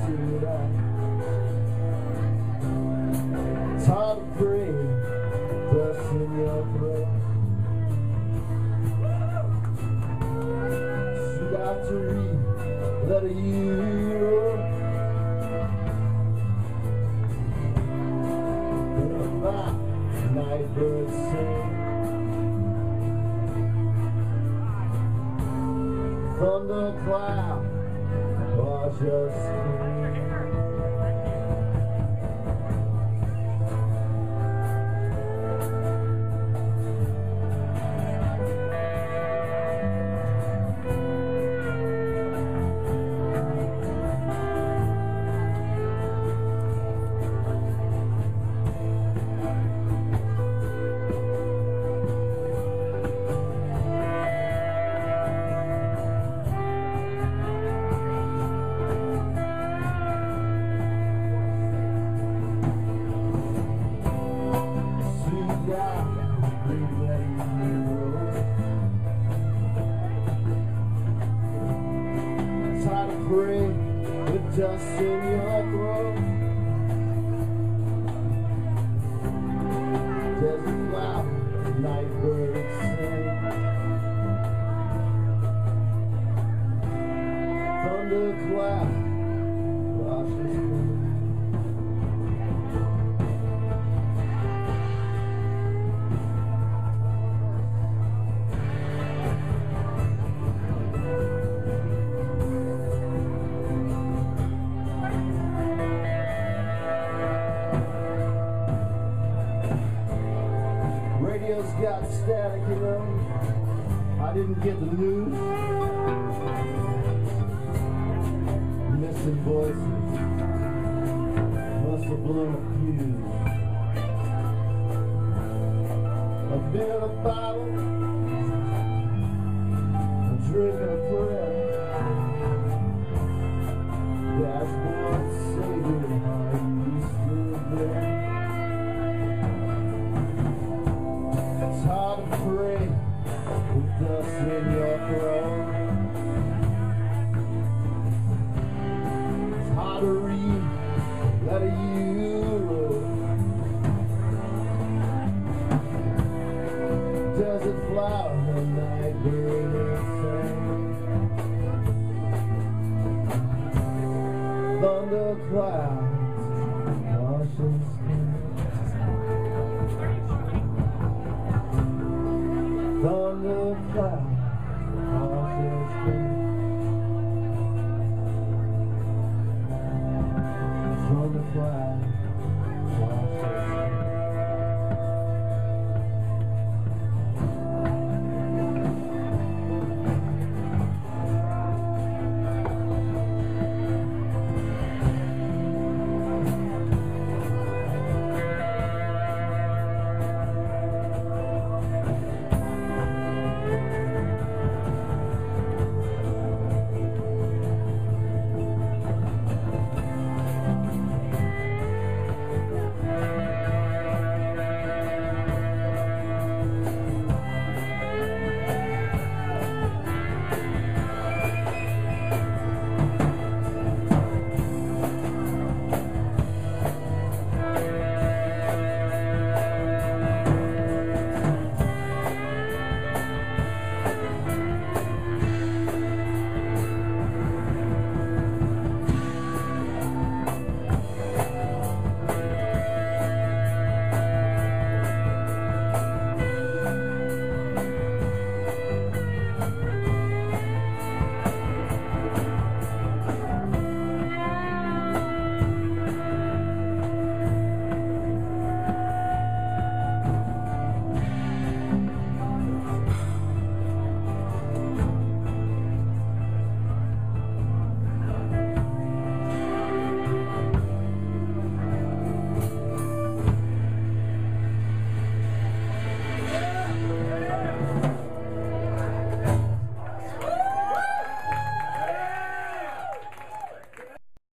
stood out. It's hard to breathe, dust in your throat. Should have to read letter you wrote. About night birds sing, thundercloud wash your skin. Pray with dust in your throat. Desert flower, night birds sing, thundercloud washes through. Radio's got static, you know. I didn't get the news. Missing voices must have blown a fuse. I've been in a bottle, I'm drinking a prayer. Dashboard saving how you stood there. It's hard to pray with dust in your throat. It's hard to read letter you wrote. Desert flower, the night bird sang, thunder clouds, washing skin.